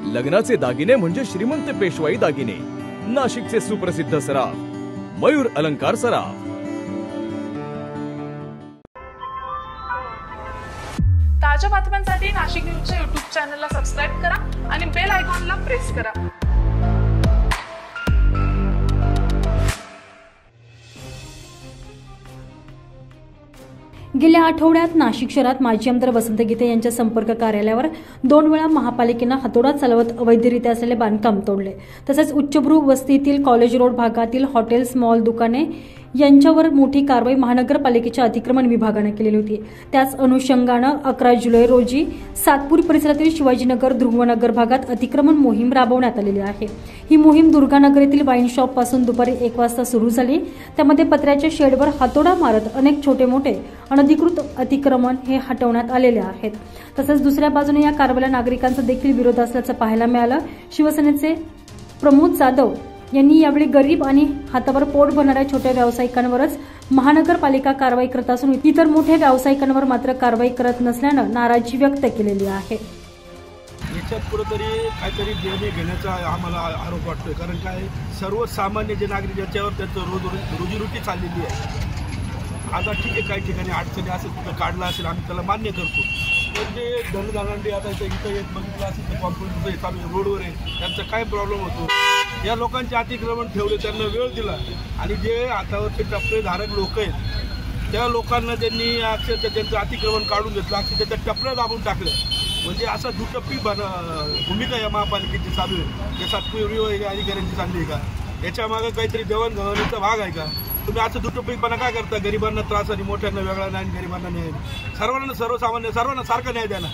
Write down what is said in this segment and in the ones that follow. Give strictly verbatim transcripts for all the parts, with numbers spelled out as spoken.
लग्नाचे दागिने म्हणजे श्रीमंत पेशवाई दागिने, नाशिकचे सुप्रसिद्ध सराफ मयूर अलंकार सराफ। ताज्या बातम्यांसाठी नाशिक न्यूजच्या यूट्यूब चॅनलला सबस्क्राइब करा आणि बेल आयकॉनला प्रेस करा। गेल्या आठवड्यात नाशिक शहरात माजी आमदार वसंत गीते यांच्या संपर्क कार्यालयावर दोन वेळा महापालिकेने हातोडा चालवत अवैधरित्या असलेले बांधकाम तोडले। तसेच उच्चभ्रू वस्तीतील कॉलेज रोड भागातील हॉटेल्स, मॉल, दुकाने यांच्यावर मोठी कारवाई महानगरपालिकेच्या अतिक्रमण विभागाने केलेली होती। त्याच अनुषंगाने अकरा जुलै रोजी सातपूर परिसरातील शिवाजीनगर, ध्रुवनगर भागात अतिक्रमण मोहीम राबवण्यात आलेली आहे। ही मोहीम दुर्गानगर येथील वाईन शॉप पासून दुपारी एक वाजता सुरू झाली। त्यामध्ये पत्र्याच्या शेडवर हातोडा मारत अनेक छोटे मोठे अनधिकृत अतिक्रमण हे हटवण्यात आलेले आहेत। तसेच दुसऱ्या बाजूने या कारवाईला नागरिकांचा देखील विरोध असल्याचं पाहायला मिळालं। शिवसेनेचे प्रमोद जाधव यांनी यावेळी गरीब आणि हातावर पोट भरणाऱ्या छोट्या व्यावसायिकांवरच महानगरपालिका कारवाई करत असून इतर मोठ्या व्यावसायिकांवर मात्र कारवाई करत नसल्यानं नाराजी व्यक्त केलेली आहे। याच्यात कुठेतरी काहीतरी देणे घेण्याचा आम्हाला आरोप वाटतोय, कारण काय सर्वसामान्य जे नागरिक ज्याच्यावर त्यांचं रोज रोजीरोटी चाललेली आहे। आता ठीक आहे, काही ठिकाणी अडचणी असेल, कुठं काढला असेल, आम्ही त्याला मान्य करतो। पण जे धनधानंडी आता इथं इथं एक बघितलं असेल तर कॉम्प्युटर चालू रोडवर आहे, त्यांचा काय प्रॉब्लेम होतो। या लोकांचे अतिक्रमण ठेवले, त्यांना वेळ दिला आणि जे हातावरचे टप्पेधारक लोक आहेत त्या लोकांना त्यांनी अक्षरशः त्यांचं अतिक्रमण काढून घेतलं, अक्षरशः त्या टपऱ्या दाबून टाकल्या। म्हणजे असा दुटप्पी भूमिका या महापालिकेची चालू आहे, या सातपुरी अधिकाऱ्यांची चालली आहे का? याच्या मागे काहीतरी देवाणघेवाणीचा भाग आहे का? तुम्ही असं दुटप्पीपणा काय करता? गरिबांना त्रास आणि मोठ्यांना वेगळा नाही, गरिबांना न्याय, सर्वांना सर्वसामान्य सर्वांना सारखा न्याय द्या ना।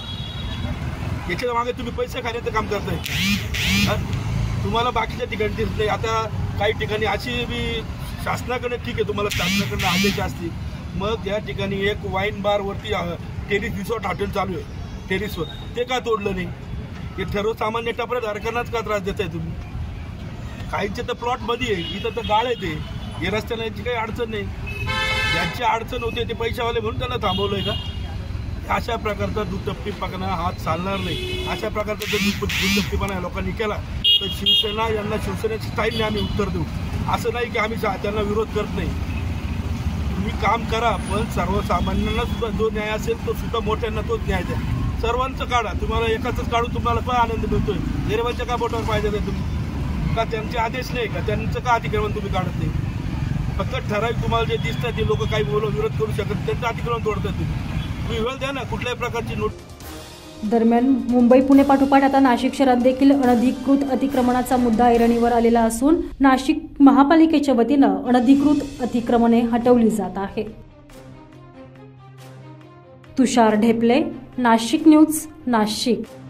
याच्या मागे तुम्ही पैसे खाण्याचं काम करताय, तुम्हाला बाकीच्या ठिकाणी दिसत नाही। आता काही ठिकाणी अशी बी शासनाकडे ठीक आहे, तुम्हाला शासनाकडनं आदेश असतील, मग या ठिकाणी एक वाईन बार वरती टेरिस रिसॉर्ट हॉटेल चालू आहे टेरिसवर, ते का तोडलं नाही? हे सर्वसामान्य टपऱ्याधारकांनाच का त्रास देताय तुम्ही? काहींचे तर प्लॉट मध्ये आहे, इथं तर गाळ येते, हे रस्त्याला याची काही अडचण नाही। ज्यांची अडचण होते ते पैशावाले म्हणून त्यांना थांबवलंय का? अशा प्रकारचा दुटप्पीपणा हात चालणार नाही। अशा प्रकारचा जर दुटप्पीपणा लोकांनी केला तर शिवसेना यांना शिवसेनेच्या स्टाईलने आम्ही उत्तर देऊ। असं नाही की आम्ही त्यांना विरोध करत नाही, तुम्ही काम करा, पण सर्वसामान्यांना सुद्धा जो न्याय असेल तो सुद्धा मोठ्यांना तोच न्याय द्या। सर्वांचं काढा, तुम्हाला एकाच काढून तुम्हाला काय आनंद मिळतोय? गरिबांच्या का बोटावर पाहिजे तुम्ही? का त्यांचे आदेश नाही का? त्यांचं का अतिक्रमण तुम्ही काढत नाही? फक्त ठराविक तुम्हाला जे दिसतात ते लोक काही बोलून विरोध करू शकत, त्यांचं अतिक्रमण तोडतात तुम्ही। तुम्ही वेळ द्या ना, कुठल्याही प्रकारची नोट। दरम्यान मुंबई पुणे पाठोपाठ आता नाशिक शहरात देखील अनधिकृत अतिक्रमणाचा मुद्दा ऐरणीवर आलेला असून नाशिक महापालिकेच्या वतीनं अनधिकृत अतिक्रमणे हटवली जात आहे। तुषार ढेपले, नाशिक न्यूज, नाशिक।